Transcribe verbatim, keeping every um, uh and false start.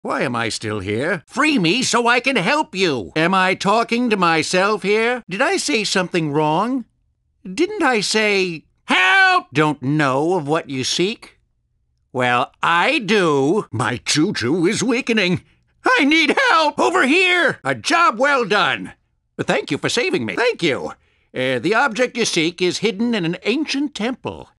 Why am I still here? Free me so I can help you! Am I talking to myself here? Did I say something wrong? Didn't I say, help? Don't know of what you seek? Well, I do. My choo-choo is weakening. I need help! Over here! A job well done. Thank you for saving me. Thank you. Uh, the object you seek is hidden in an ancient temple.